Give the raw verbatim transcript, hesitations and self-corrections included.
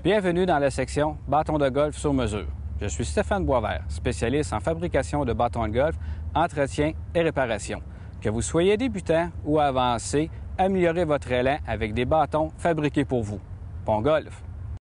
Bienvenue dans la section bâtons de golf sur mesure. Je suis Stéphane Boisvert, spécialiste en fabrication de bâtons de golf, entretien et réparation. Que vous soyez débutant ou avancé, améliorez votre élan avec des bâtons fabriqués pour vous. Bon golf!